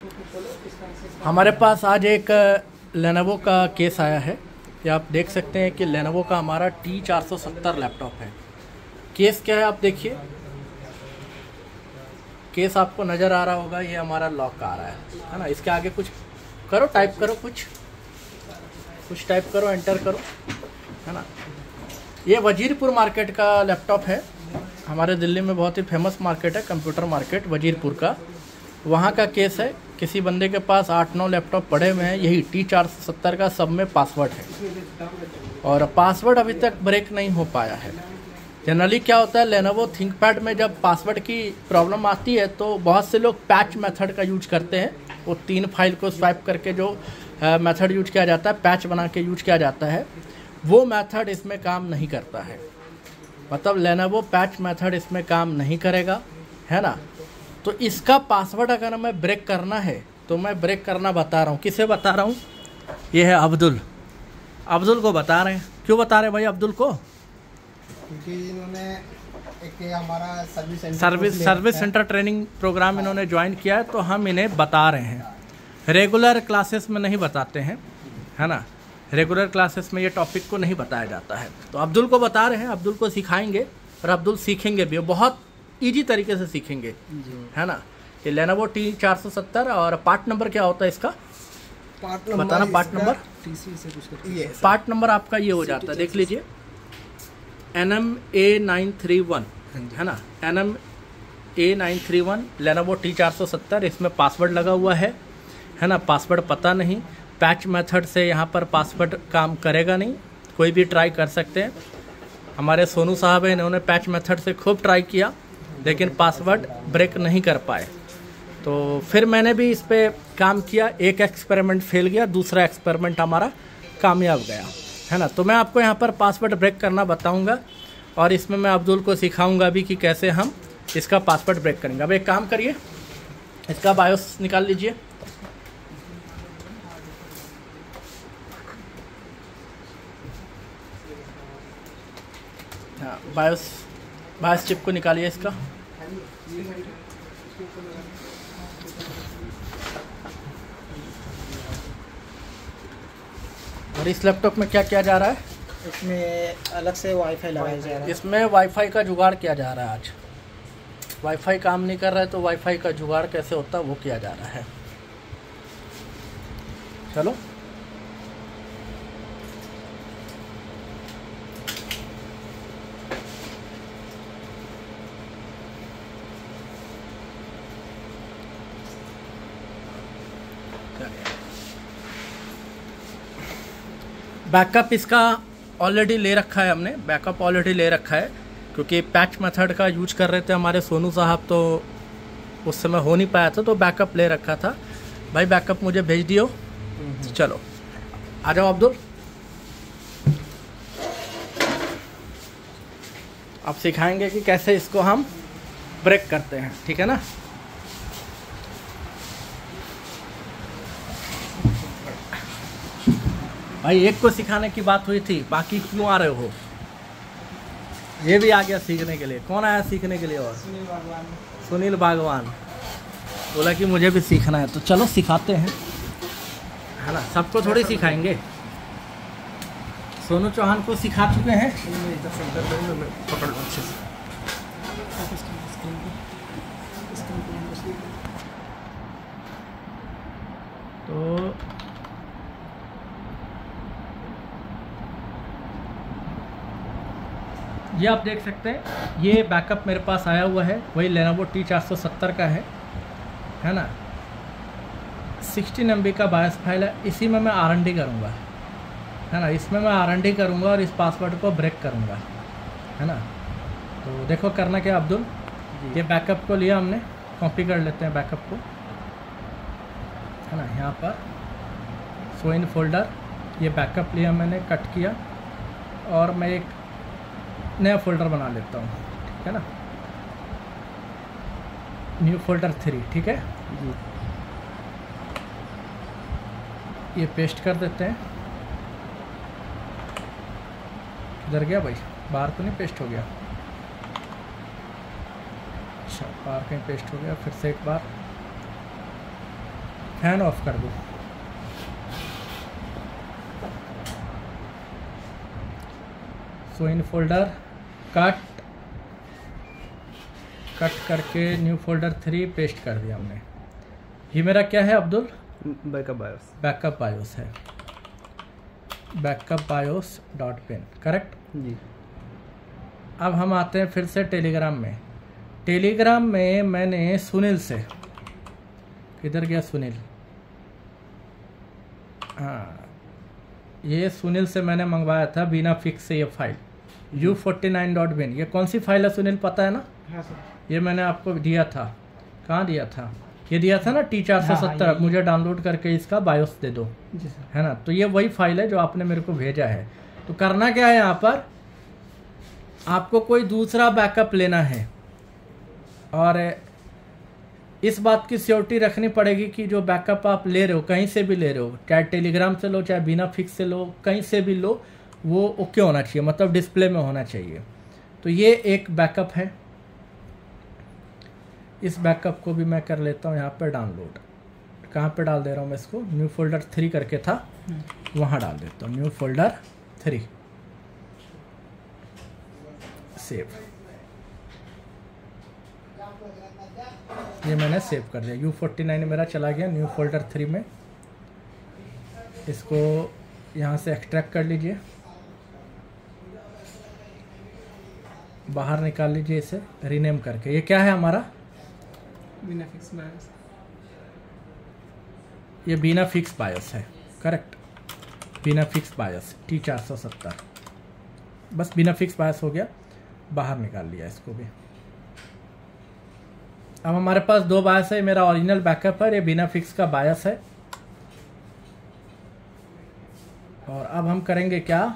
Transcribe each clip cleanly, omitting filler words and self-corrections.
हमारे पास आज एक लेनोवो का केस आया है। ये आप देख सकते हैं कि लेनोवो का हमारा T470 लैपटॉप है। केस क्या है आप देखिए, केस आपको नज़र आ रहा होगा, ये हमारा लॉक आ रहा है ना। इसके आगे कुछ करो, टाइप करो, कुछ टाइप करो, एंटर करो, है ना। ये वजीरपुर मार्केट का लैपटॉप है। हमारे दिल्ली में बहुत ही फेमस मार्केट है, कंप्यूटर मार्केट वजीरपुर का। वहाँ का केस है। किसी बंदे के पास 8-9 लैपटॉप पड़े हुए हैं, यही T470 का, सब में पासवर्ड है और पासवर्ड अभी तक ब्रेक नहीं हो पाया है। जनरली क्या होता है, लेनोवो थिंकपैड में जब पासवर्ड की प्रॉब्लम आती है तो बहुत से लोग पैच मेथड का यूज करते हैं। वो 3 फाइल को स्वाइप करके जो मेथड यूज किया जाता है, पैच बना के यूज किया जाता है, वो मेथड इसमें काम नहीं करता है। मतलब लेनोवो पैच मेथड इसमें काम नहीं करेगा, है ना। तो इसका पासवर्ड अगर हमें ब्रेक करना है तो मैं ब्रेक करना बता रहा हूँ। किसे बता रहा हूँ? ये है अब्दुल को बता रहे हैं। क्यों बता रहे हैं भाई अब्दुल को? क्योंकि इन्होंने एक हमारा सर्विस सेंटर ट्रेनिंग प्रोग्राम इन्होंने ज्वाइन किया है, तो हम इन्हें बता रहे हैं। रेगुलर क्लासेस में नहीं बताते हैं, है ना। रेगुलर क्लासेस में ये टॉपिक को नहीं बताया जाता है, तो अब्दुल को बता रहे हैं। अब्दुल को सिखाएंगे और अब्दुल सीखेंगे भी, बहुत ईजी तरीके से सीखेंगे, है ना। ये लेनोवो T470 और पार्ट नंबर क्या होता है इसका? बताना पार्ट नंबर। पार्ट नंबर आपका ये हो जाता है, देख लीजिए, NMA931, है ना। NMA931 Lenovo T470। इसमें पासवर्ड लगा हुआ है ना। पासवर्ड पता नहीं, पैच मेथड से यहाँ पर पासवर्ड काम करेगा नहीं। कोई भी ट्राई कर सकते हैं। हमारे सोनू साहब हैं, इन्होंने पैच मेथड से खूब ट्राई किया लेकिन पासवर्ड ब्रेक नहीं कर पाए। तो फिर मैंने भी इस पर काम किया। एक एक्सपेरिमेंट फेल गया, दूसरा एक्सपेरिमेंट हमारा कामयाब गया, है ना। तो मैं आपको यहाँ पर पासवर्ड ब्रेक करना बताऊँगा और इसमें मैं अब्दुल को सिखाऊँगा भी कि कैसे हम इसका पासवर्ड ब्रेक करेंगे। अब एक काम करिए, इसका बायोस निकाल लीजिए। हाँ, बायोस चिप को निकालिए इसका। और इस लैपटॉप में क्या किया जा रहा है? इसमें अलग से वाईफाई लगाया जा रहा है। इसमें वाईफाई का जुगाड़ किया जा रहा है। आज वाईफाई काम नहीं कर रहा है तो वाईफाई का जुगाड़ कैसे होता है वो किया जा रहा है। चलो, बैकअप इसका ऑलरेडी ले रखा है हमने, बैकअप ऑलरेडी ले रखा है, क्योंकि पैच मेथड का यूज कर रहे थे हमारे सोनू साहब, तो उस समय हो नहीं पाया था, तो बैकअप ले रखा था। भाई बैकअप मुझे भेज दियो। चलो आ जाओ अब्दुल, अब सिखाएंगे कि कैसे इसको हम ब्रेक करते हैं, ठीक है ना। भाई एक को सिखाने की बात हुई थी, बाकी क्यों आ रहे हो? ये भी आ गया सीखने के लिए। कौन आया सीखने के लिए? और सुनील बागवान बोला कि मुझे भी सीखना है, तो चलो सिखाते हैं, है ना। सबको थोड़ी सिखाएंगे, सोनू चौहान को सिखा चुके हैं। पकड़ लो अच्छे से। तो ये आप देख सकते हैं, ये बैकअप मेरे पास आया हुआ है, वही लेनोवो T470 का है ना। 16 MB का बायोस फाइल है। इसी में मैं R&D करूँगा, है ना। इसमें मैं R&D करूँगा और इस पासवर्ड को ब्रेक करूँगा, है ना। तो देखो करना क्या अब्दुल, ये बैकअप को लिया हमने, कॉपी कर लेते हैं बैकअप को, है ना। यहाँ पर शो इन फोल्डर, ये बैकअप लिया मैंने, कट किया और मैं एक नया फोल्डर बना लेता हूँ, ठीक है ना। न्यू फोल्डर 3, ठीक है जी। ये पेस्ट कर देते हैं। इधर गया भाई, बाहर तो नहीं पेस्ट हो गया? अच्छा, बाहर कहीं पेस्ट हो गया। फिर से एक बार फैन ऑफ कर दूँ। सो इन फोल्डर कट करके न्यू फोल्डर 3 पेस्ट कर दिया हमने। ये मेरा क्या है Abdul? Backup BIOS. Backup BIOS है, backup BIOS dot bin, correct जी। अब हम आते हैं फिर से टेलीग्राम में। टेलीग्राम में मैंने सुनील से, किधर गया सुनील, हाँ ये सुनील से मैंने मंगवाया था बिना फिक्स से ये फाइल u49.bin। ये कौन सी फाइल है सुनील, पता है ना? हाँ सर। ये मैंने आपको दिया था, कहाँ दिया था? ये दिया था ना T470। हाँ, मुझे डाउनलोड करके इसका बायोस दे दो, जी सर। है ना? तो ये वही फाइल है जो आपने मेरे को भेजा है। तो करना क्या है, यहाँ पर आपको कोई दूसरा बैकअप लेना है और इस बात की श्योरिटी रखनी पड़ेगी कि जो बैकअप आप ले रहे हो, कहीं से भी ले रहे हो, चाहे टेलीग्राम से लो, चाहे बिना फिक्स से लो, कहीं से भी लो, वो ओके होना चाहिए, मतलब डिस्प्ले में होना चाहिए। तो ये एक बैकअप है। इस बैकअप को भी मैं कर लेता हूँ यहाँ पर डाउनलोड। कहाँ पे डाल दे रहा हूँ मैं इसको? न्यू फोल्डर 3 करके था, वहाँ डाल देता हूँ, न्यू फोल्डर 3, सेव। ये मैंने सेव कर दिया। u49 मेरा चला गया न्यू फोल्डर 3 में। इसको यहाँ से एक्सट्रैक्ट कर लीजिए, बाहर निकाल लीजिए इसे रीनेम करके। ये क्या है हमारा? बिना फिक्स बायोस। ये बिना फिक्स बायोस है, करेक्ट, बिना फिक्स बायोस T470। बस बिना फिक्स बायोस हो गया, बाहर निकाल लिया इसको भी। अब हमारे पास 2 बायोस है। मेरा ओरिजिनल बैकअप है, ये बिना फिक्स का बायोस है। और अब हम करेंगे क्या,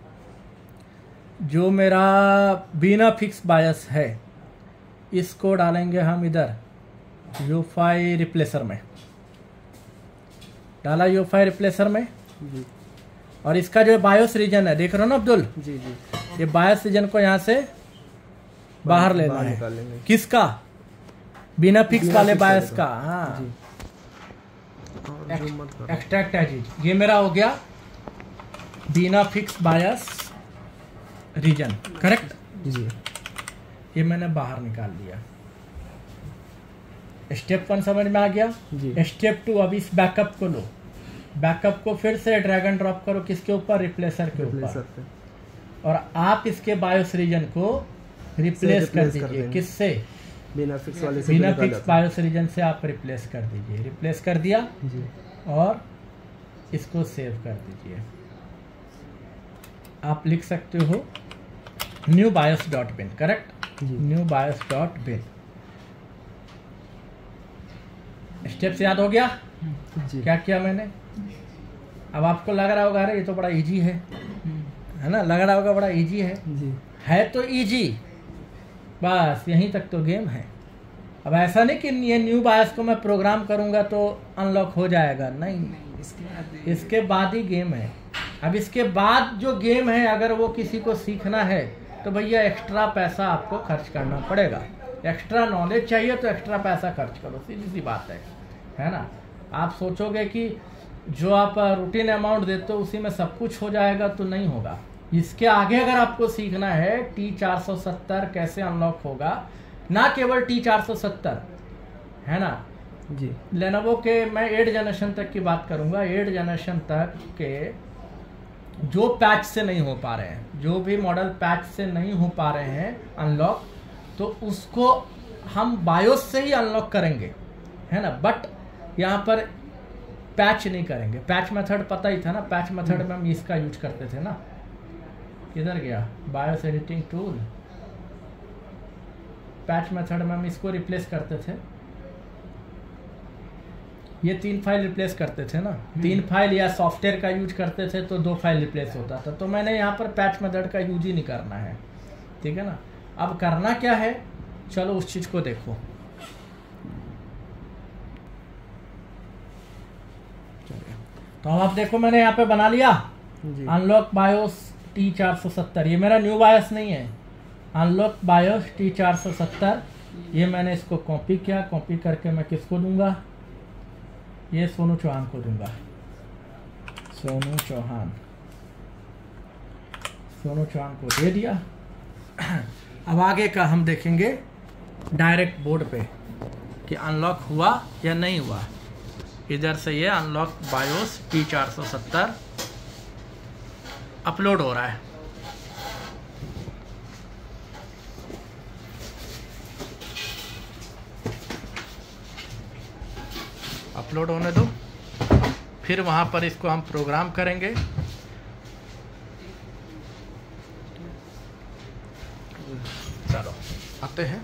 जो मेरा बिना फिक्स बायोस है इसको डालेंगे हम इधर UEFI रिप्लेसर में। डाला UEFI रिप्लेसर में जी। और इसका जो बायोस रीजन है, देख रहे हो ना अब्दुल? जी जी। ये बायोस रीजन को यहाँ से बाहर लेना है। किसका? बिना फिक्स वाले बायोस का। हाँ, एक्सट्रैक्ट एज। ये मेरा हो गया बिना फिक्स बायोस रीजन, करेक्ट जी। ये मैंने बाहर निकाल दिया। स्टेप 1 समझ में आ गया जी। स्टेप 2, अब इस बैकअप को लो, बैकअप को फिर से ड्रैग एंड ड्रॉप करो, किसके ऊपर? रिप्लेसर के ऊपर, और आप इसके बायोस रीजन को रिप्लेस कर दीजिए। किससे? बिना फिक्स वाले से। बिना फिक्स बायोस रीजन से आप रिप्लेस कर दीजिए। रिप्लेस कर दिया जी। और इसको सेव कर दीजिए। आप लिख सकते हो new BIOS dot bin, correct, new BIOS dot bin. Steps याद हो गया जी। क्या किया मैंने? अब आपको लग रहा होगा अरे ये तो बड़ा इजी है ना? लग रहा होगा बड़ा इजी जी। है तो इजी, बस यहीं तक तो गेम है। अब ऐसा नहीं कि ये न्यू बायोस को मैं प्रोग्राम करूंगा तो अनलॉक हो जाएगा, नहीं, इसके बाद ही गेम है। अब इसके बाद जो गेम है, अगर वो किसी को सीखना है तो भैया एक्स्ट्रा पैसा आपको खर्च करना पड़ेगा। एक्स्ट्रा नॉलेज चाहिए तो एक्स्ट्रा पैसा खर्च करो, सीधी सी बात है ना? आप सोचोगे कि जो आप रूटीन अमाउंट देते हो उसी में सब कुछ हो जाएगा, तो नहीं होगा। इसके आगे अगर आपको सीखना है T470 कैसे अनलॉक होगा, ना केवल T470, है ना जी। लेनोवो के मैं 8 जनरेशन तक की बात करूंगा। 8 जनरेशन तक के जो पैच से नहीं हो पा रहे हैं, जो भी मॉडल पैच से नहीं हो पा रहे हैं अनलॉक, तो उसको हम बायोस से ही अनलॉक करेंगे, है ना? बट यहाँ पर पैच नहीं करेंगे। पैच मेथड पता ही था ना, पैच मेथड में हम इसका यूज करते थे ना। किधर गया BIOS editing tool? Patch method में हम इसको रिप्लेस करते थे। ये 3 फाइल रिप्लेस करते थे ना, 3 फाइल, या सॉफ्टवेयर का यूज करते थे तो 2 फाइल रिप्लेस होता था। तो मैंने यहाँ पर पैच मेथड का यूज ही नहीं करना है, ठीक है ना? अब करना क्या है, चलो उस चीज को देखो। तो अब आप देखो मैंने यहाँ पे बना लिया अनलॉक बायोस T470। ये मेरा न्यू बायोस नहीं है, अनलॉक बायोस T470। ये मैंने इसको कॉपी किया, कॉपी करके मैं किसको दूंगा? ये सोनू चौहान को दूंगा, सोनू चौहान को दे दिया। अब आगे का हम देखेंगे डायरेक्ट बोर्ड पे कि अनलॉक हुआ या नहीं हुआ। इधर से ये अनलॉक बायोस T470 अपलोड हो रहा है। अपलोड होने दो, फिर वहां पर इसको हम प्रोग्राम करेंगे। चलो आते हैं।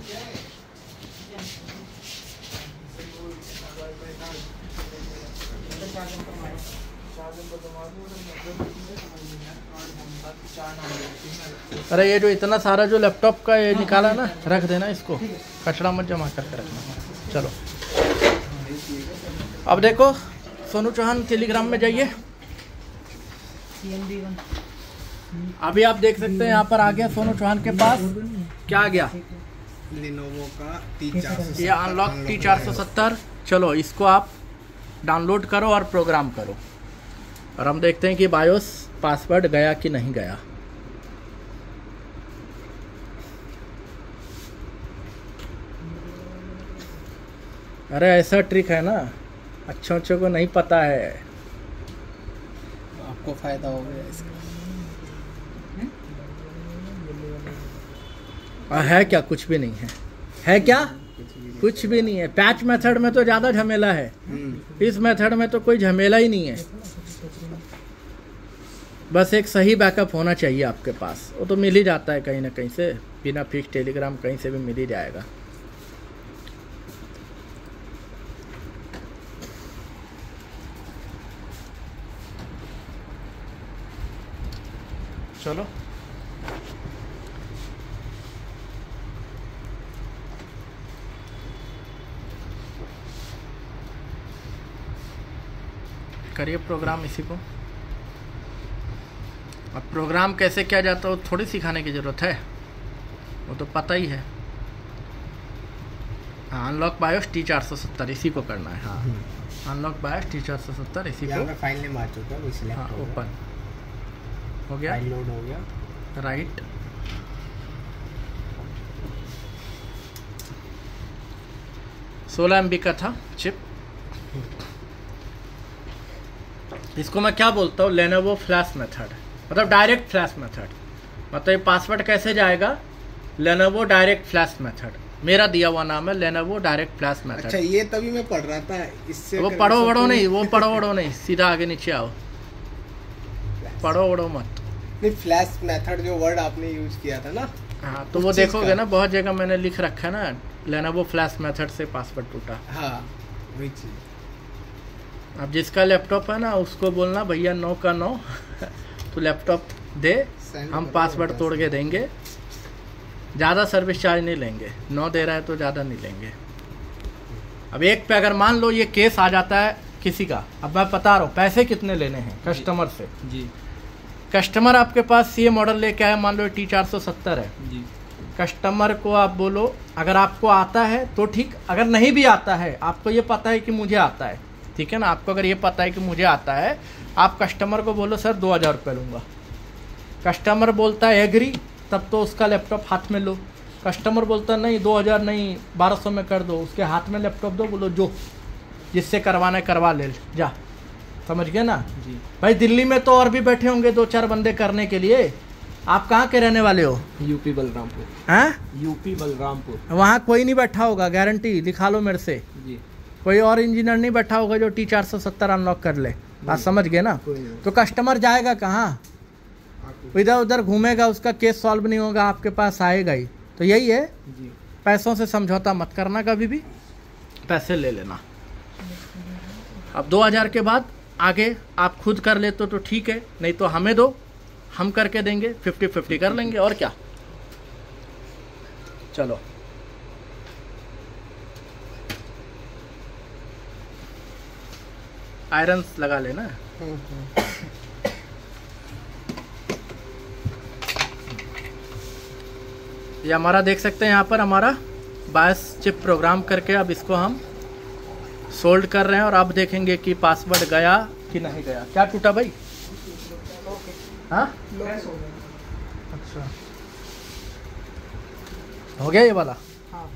अरे ये जो इतना सारा जो लैपटॉप का ये निकाला ना, रख देना इसको, कचरा मत जमा करके रखना। चलो अब देखो सोनू चौहान टेलीग्राम में जाइए। अभी आप देख सकते हैं यहाँ पर आ गया सोनू चौहान के पास क्या आ गया, लिनोवो का T470 ये अनलॉक T470। चलो इसको आप डाउनलोड करो और प्रोग्राम करो, और हम देखते हैं कि बायोस पासवर्ड गया कि नहीं गया। अरे ऐसा ट्रिक है ना, अच्छों को नहीं पता है। आपको फायदा हो गया इसका। है क्या? कुछ भी नहीं है। है क्या? कुछ भी नहीं है। पैच मेथड में तो ज़्यादा झमेला है, इस मेथड में तो कोई झमेला ही नहीं है। बस एक सही बैकअप होना चाहिए आपके पास, वो तो मिल ही जाता है कहीं ना कहीं से, बिना फिक्स टेलीग्राम कहीं से भी मिल ही जाएगा। चलो करिए प्रोग्राम इसी को। अब प्रोग्राम कैसे किया जाता है वो थोड़ी सिखाने की ज़रूरत है, वो तो पता ही है। हाँ, अनलॉक बायोस T470 इसी को करना है। हाँ, अनलॉक बायोस T470 इसी को। फाइल नेम आ चुका है, वो सिलेक्ट हाँ, ओपन हो गया, फाइल लोड हो गया। राइट। सोलह MB का था चिप। इसको मैं क्या बोलता हूँ, लेनोवो फ्लैश मेथड, मतलब डायरेक्ट फ्लैश मेथड। मतलब ये पासवर्ड कैसे जाएगा, लेनोवो डायरेक्ट फ्लैश मेथड। मेरा दिया हुआ नाम है लेनोवो डायरेक्ट फ्लैश मेथड। अच्छा, ये तभी मैं पढ़ रहा था, इससे वो पढ़ो वढ़ो नहीं, वो पढ़ो वढ़ो नहीं, सीधा आगे नीचे आओ, पढ़ो वढ़ो मत। नहीं, फ्लैश मेथड जो वर्ड आपने यूज किया था ना, हाँ तो वो देखोगे ना, बहुत जगह मैंने लिख रखा है ना, लेनोवो फ्लैश मेथड से पासवर्ड टूटा। हाँ वही चीज। अब जिसका लैपटॉप है ना उसको बोलना भैया 9 का 9 तो लैपटॉप दे, हम पासवर्ड तोड़ के देंगे, ज़्यादा सर्विस चार्ज नहीं लेंगे। 9 दे रहा है तो ज़्यादा नहीं लेंगे। अब एक पे अगर मान लो ये केस आ जाता है किसी का, अब मैं बता रहा हूँ पैसे कितने लेने हैं कस्टमर से जी। कस्टमर आपके पास ये मॉडल लेके आया, मान लो T470 है जी। कस्टमर को आप बोलो अगर आपको आता है तो ठीक, अगर नहीं भी आता है, आपको ये पता है कि मुझे आता है, ठीक है ना, आपको अगर ये पता है कि मुझे आता है, आप कस्टमर को बोलो सर 2000 रुपये लूँगा। कस्टमर बोलता है एग्री, तब तो उसका लैपटॉप हाथ में लो। कस्टमर बोलता नहीं 2000 नहीं 1200 में कर दो, उसके हाथ में लैपटॉप दो, बोलो जो जिससे करवाना है करवा ले जा। समझ गए ना जी। भाई दिल्ली में तो और भी बैठे होंगे 2-4 बंदे करने के लिए। आप कहाँ के रहने वाले हो? यूपी बलरामपुर। हैं? यूपी बलरामपुर। वहाँ कोई नहीं बैठा होगा, गारंटी लिखा लो मेरे से। जी। कोई और इंजीनियर नहीं बैठा होगा जो T470 अनलॉक कर ले। बात समझ गए ना? तो कस्टमर जाएगा कहाँ? इधर उधर घूमेगा, उसका केस सॉल्व नहीं होगा, आपके पास आएगा ही। तो यही है, जी। पैसों से समझौता मत करना कभी भी, पैसे ले लेना। अब 2000 के बाद आगे आप खुद कर लेते तो ठीक है, नहीं तो हमें दो, हम करके देंगे, 50-50 कर लेंगे, और क्या। चलो आयरन लगा लेना। ये हमारा देख सकते हैं यहाँ पर हमारा बायस चिप प्रोग्राम करके, अब इसको हम सोल्ड कर रहे हैं और अब देखेंगे कि पासवर्ड गया कि नहीं गया। क्या टूटा भाई? हाँ अच्छा, हो गया ये वाला। हाँ।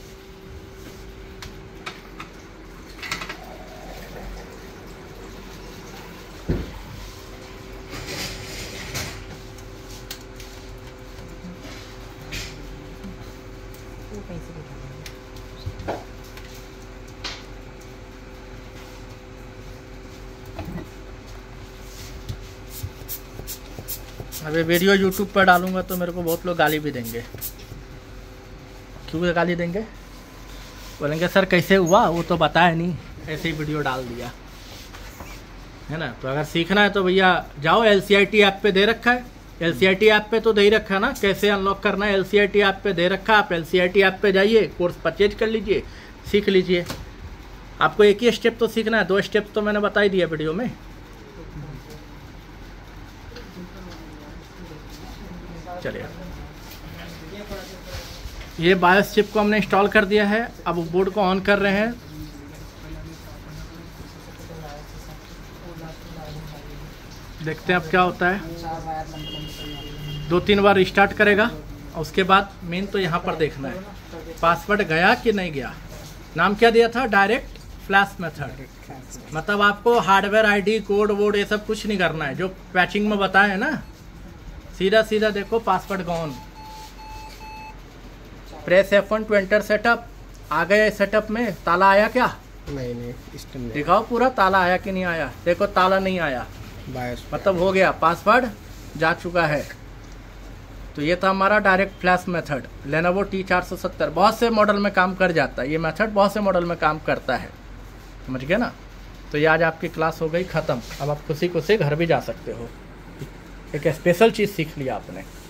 अभी वीडियो यूट्यूब पर डालूंगा तो मेरे को बहुत लोग गाली भी देंगे। क्यों गाली देंगे? बोलेंगे सर कैसे हुआ, वो तो बताया नहीं, ऐसे ही वीडियो डाल दिया, है ना। तो अगर सीखना है तो भैया जाओ, LCIT ऐप पे दे रखा है, LCIT ऐप पे तो दे ही रखा है ना, कैसे अनलॉक करना है LCIT ऐप पे दे रखा है। आप LCIT ऐप पे जाइए, कोर्स परचेज कर लीजिए, सीख लीजिए। आपको एक ही स्टेप तो सीखना है, 2 स्टेप तो मैंने बता ही दिया वीडियो में। चलिए, ये बायोस चिप को हमने इंस्टॉल कर दिया है। अब बोर्ड को ऑन कर रहे हैं। देखते हैं अब क्या होता है। 2-3 बार रिस्टार्ट करेगा और उसके बाद मेन तो यहाँ पर देखना है पासवर्ड गया कि नहीं गया। नाम क्या दिया था? Direct flash method. मतलब आपको हार्डवेयर आईडी कोड वोड ये सब कुछ नहीं करना है, जो पैचिंग में बताया है ना, सीधा सीधा देखो password gone. Press F1 to enter setup. आ गया सेटअप में। ताला आया क्या? नहीं इस टाइम नहीं। दिखाओ पूरा ताला आया कि नहीं आया। देखो ताला नहीं आया, बायोस मतलब हो गया, पासवर्ड जा चुका है। तो ये था हमारा direct flash method, Lenovo T470। बहुत से मॉडल में काम कर जाता है ये मेथड, बहुत से मॉडल में काम करता है, समझ गए ना। तो ये आज आपकी क्लास हो गई ख़त्म। अब आप खुशी खुशी घर भी जा सकते हो। एक स्पेशल चीज़ सीख लिया आपने।